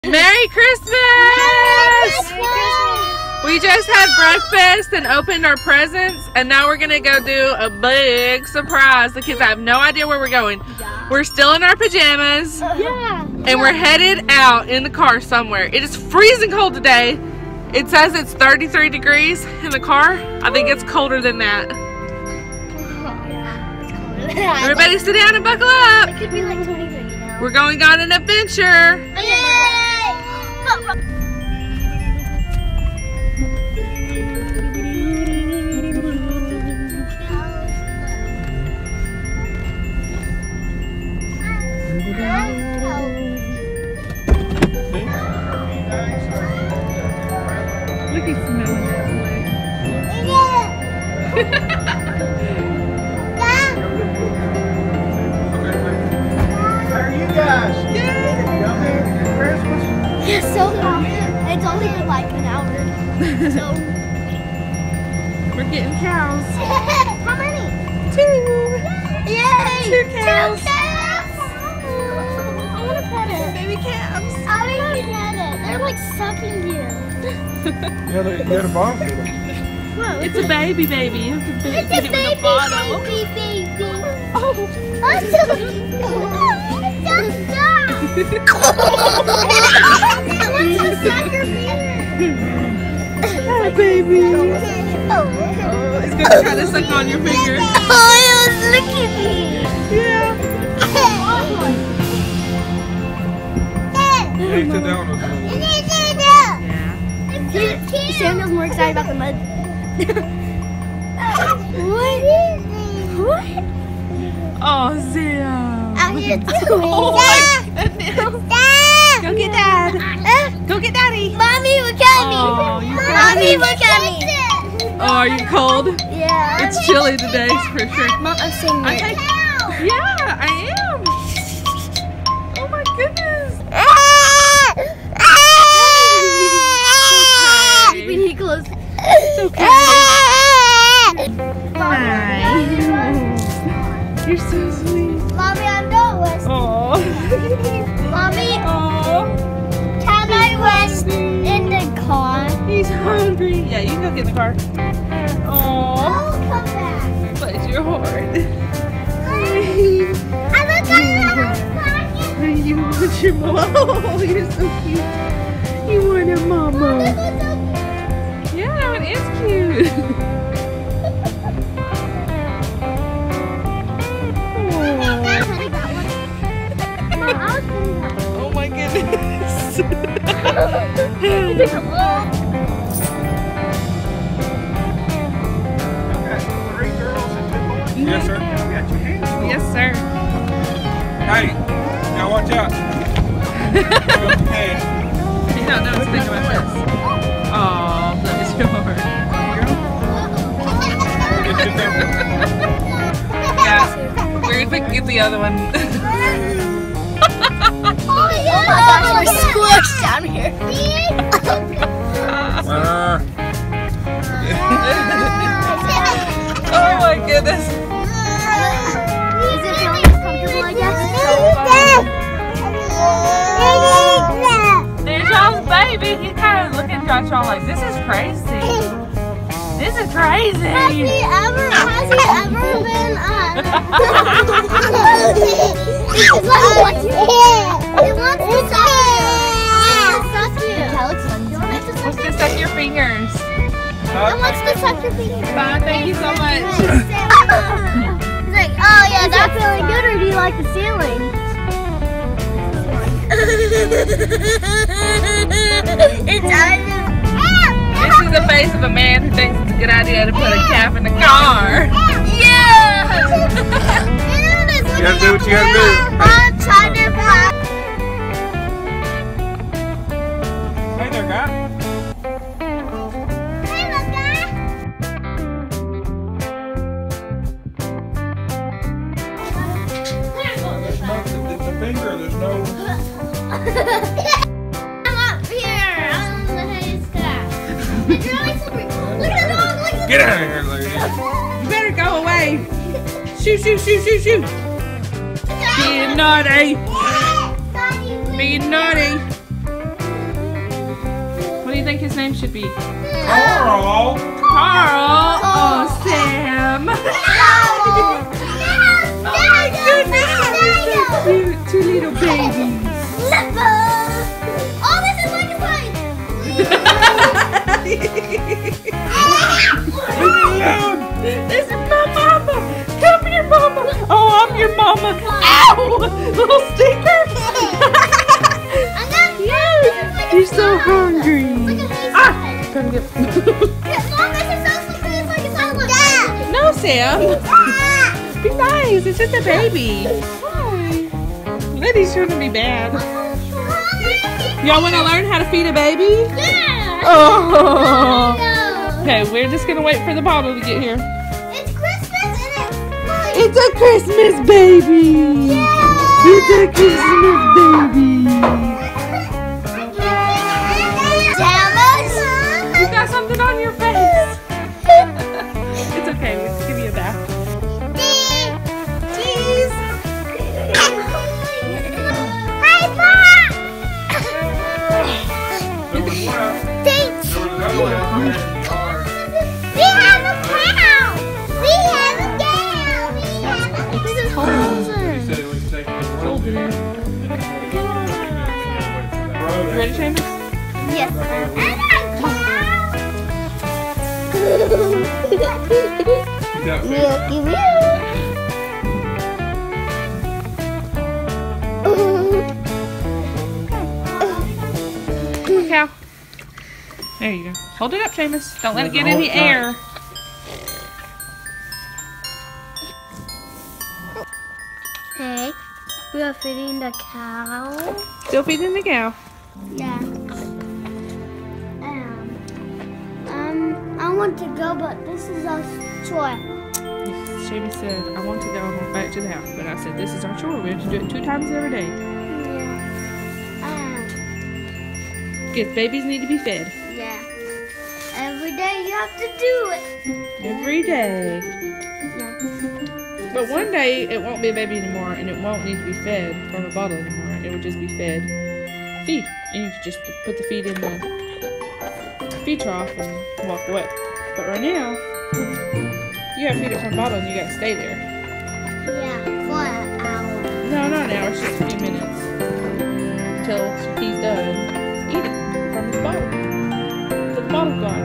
Merry Christmas! We just had breakfast and opened our presents, and now we're gonna go do a big surprise. The kids have no idea where we're going. We're still in our pajamas, and we're headed out in the car somewhere. It is freezing cold today. It says it's 33 degrees in the car. I think it's colder than that. Everybody sit down and buckle up. It could be like 23 now. We're going on an adventure. Look, he's smelling that How are you guys? Christmas? Yeah, so hot. It's only been like an hour. So we're getting cows. how many? 2. Yay! 2 cows. 2 calves! I want to pet it. Baby calves. I want to pet it. They're like sucking you. Yeah, they had a bomb for them. Whoa, It's a baby. You have to feed it with a bottle. baby. Oh. I'm so Hi, baby. Oh, it's going to try to suck on your finger. Oh, look at me. Yeah. Hey, sit down. Samuel's more excited about the mud. What? Oh, Sam. Out here doing Oh, my goodness. Go get Dad. Go get Daddy. Mommy, look at me. Oh, you Mommy, look at me. Oh, are you cold? Yeah. It's chilly today, for sure. Mom, I'm saying it. Okay. Yeah, I am. Oh, my goodness. We need clothes. It's okay. Hi. You're so sweet. Mommy, I'm not West. Oh. Mommy, Oh. can I rest in the car? He's hungry. Yeah, you can go get in the car. Oh. I'll come back. Bless your heart. I look at it. You want your mama. Oh, you're so cute. You want a mama. Yeah, it is cute. Oh my goodness. Yes, sir. Yes, sir. Hey, now watch out. Hey. You don't know what's big about this. Oh, bless your heart. Yeah, we're gonna get the other one. Oh my gosh, we're squished down here. Oh my goodness. Is it feeling comfortable, I guess? There's y'all's baby. He's kind of looking at y'all like, this is crazy. This is crazy. Has he ever been, it wants to suck you. Wants to suck your fingers. It wants to suck your fingers. Bye, thank you so much. He's like, oh yeah, that's feeling good, or do you like the ceiling? It's This is the face of a man who thinks it's a good idea to put a calf in the car. yeah! You gotta do what you gotta do. I'm trying to fly. Hey there, guy. Hey, look, guy. The finger, there's no... I'm up here on the haystack. It's really slippery. Look at the dog. Look at Get out of here, lady. You better go away. Shoo, shoo, shoo, shoo, shoo. Being naughty. Being naughty. you think his name should be? Carl! Carl. Oh, Sam. Cute, two little babies. Oh, this is like a fight. This is my mama. Come here, mama. Oh, I'm your mama. Ow! Little stinker. You're so hungry. Ah! Come get. No, Sam. Be nice. It's just a baby. Hi. Liddy's trying to be bad. Y'all want to learn how to feed a baby? Yeah. Oh. Okay, we're just gonna wait for the bottle to get here. It's Christmas and It's a Christmas baby. Yeah. It's a Christmas baby. You got something on your face. It's okay. We'll just give you a bath. Cheese. Hey, Mom! Thanks. We have a cow. We have a cow. This is closer. You ready, Seamus? Yes. Milky Cow. There you go. Hold it up, Seamus. Don't let it get in the air. Hey, we are feeding the cow. Still feeding the cow. Yeah. I want to go, but this is our chore. Seamus said, I want to go back to the house, but I said, this is our chore. We have to do it 2 times every day. Yeah. Because babies need to be fed. Yeah. Every day you have to do it. Every day. Yeah. But one day, it won't be a baby anymore, and it won't need to be fed from a bottle anymore. It will just be fed feed. And you can just put the feed in the feed trough and walk away. But right now, you gotta feed it from a bottle and you gotta stay there. Yeah, for an hour. No, not an hour, it's just a few minutes. Until he's done eating from his bottle. Until the bottle's gone.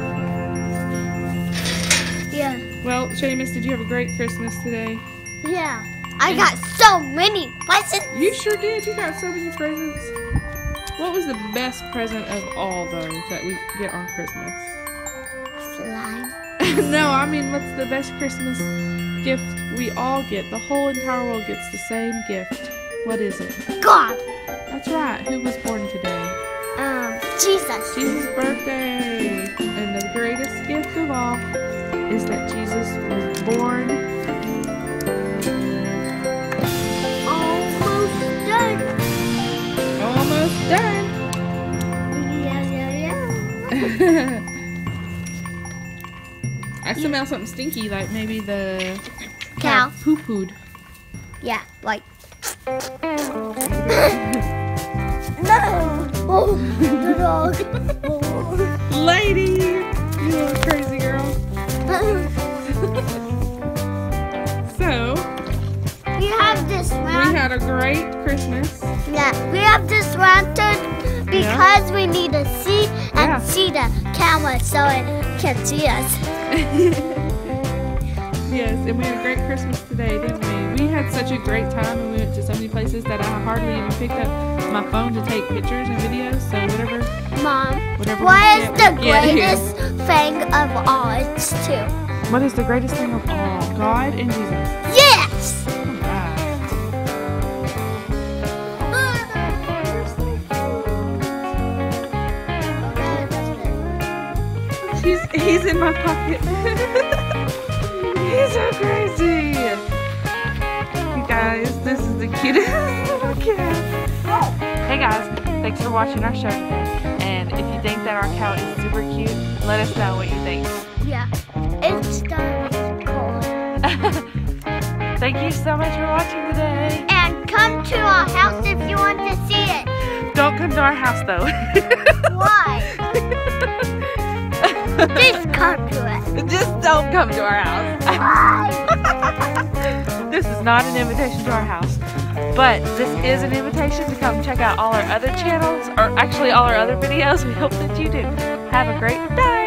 Yeah. Well, Seamus, did you have a great Christmas today? Yeah. I got so many presents. You sure did. You got so many presents. What was the best present of all, though, that we get on Christmas? Slime. No, I mean, what's the best Christmas gift we all get? The whole entire world gets the same gift. What is it? God. That's right. Who was born today? Jesus. Jesus' birthday. And the greatest gift of all is that Jesus was born. Almost done. Almost done. Yeah. I smell something stinky, like maybe the Cow. poo-pooed. Yeah, like. No. Oh, the dog. Lady! You little crazy girl. So, We have this we round. had a great Christmas. Yeah, we have this lantern because we need to see and Yeah. see the camera so it can see us. Yes, and we had a great Christmas today, didn't we? We had such a great time and we went to so many places that I hardly even picked up my phone to take pictures and videos, so Mom, whatever what we is get, the we get here. greatest thing of all? It's two. What is the greatest thing of all? God and Jesus. Yes! Alright. He's in my pocket. He's so crazy. You guys, this is the cutest little cat. Hey guys, thanks for watching our show today. And if you think that our cow is super cute, let us know what you think. Yeah, it's done cold. Thank you so much for watching today. And come to our house if you want to see it. Don't come to our house though. Why? Just come to it. Just don't come to our house. Why? This is not an invitation to our house, but this is an invitation to come check out all our other channels, or actually all our other videos. We hope that you do. Have a great day.